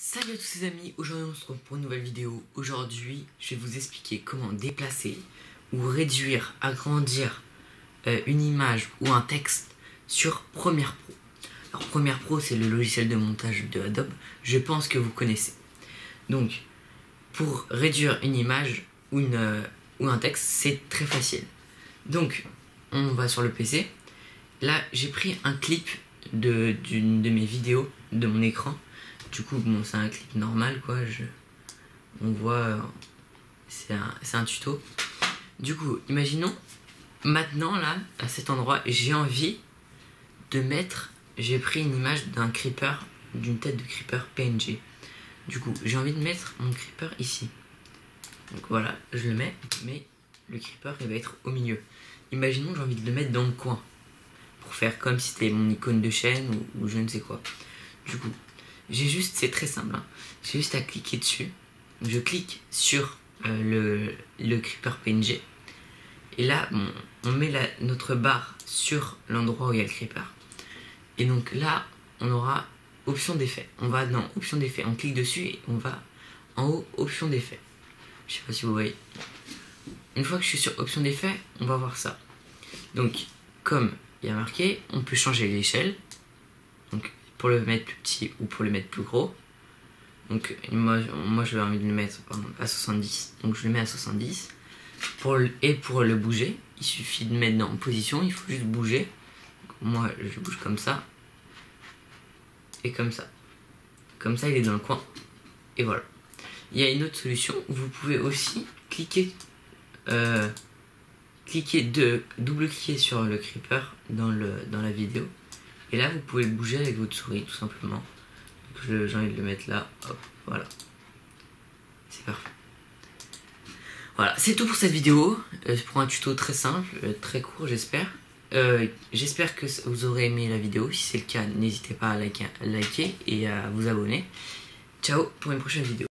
Salut à tous les amis, aujourd'hui on se retrouve pour une nouvelle vidéo. Aujourd'hui je vais vous expliquer comment déplacer ou réduire, agrandir une image ou un texte sur Premiere Pro. Alors Premiere Pro c'est le logiciel de montage de Adobe, je pense que vous connaissez. Donc pour réduire une image ou un texte c'est très facile. Donc on va sur le PC, là j'ai pris un clip d'une de mes vidéos de mon écran. Du coup, bon, c'est un clip normal, quoi. On voit, c'est un tuto. Du coup, imaginons, maintenant, là, à cet endroit, j'ai envie de mettre... J'ai pris une image d'un creeper, d'une tête de creeper PNG. Du coup, j'ai envie de mettre mon creeper ici. Donc voilà, je le mets, mais le creeper, il va être au milieu. Imaginons, j'ai envie de le mettre dans le coin. Pour faire comme si c'était mon icône de chaîne ou je ne sais quoi. Du coup... c'est très simple, hein. J'ai juste à cliquer dessus. Je clique sur le creeper PNG. Et là, bon, on met notre barre sur l'endroit où il y a le creeper. Et donc là, on aura option d'effet. On va dans option d'effet, on clique dessus et on va en haut, option d'effet. Je sais pas si vous voyez. Une fois que je suis sur option d'effet, on va voir ça. Donc, comme il y a marqué, on peut changer l'échelle. Donc, pour le mettre plus petit ou pour le mettre plus gros. Donc moi j'ai envie de le mettre à 70, donc je le mets à 70. Pour le bouger, il suffit de mettre en position, il faut juste bouger. Donc, moi je bouge comme ça et comme ça. Comme ça il est dans le coin. Et voilà. Il y a une autre solution, vous pouvez aussi double-cliquer sur le creeper dans la vidéo. Et là, vous pouvez le bouger avec votre souris, tout simplement. J'ai envie de le mettre là. Hop, voilà. C'est parfait. Voilà, c'est tout pour cette vidéo. Pour un tuto très simple, très court, j'espère. J'espère que vous aurez aimé la vidéo. Si c'est le cas, n'hésitez pas à liker et à vous abonner. Ciao pour une prochaine vidéo.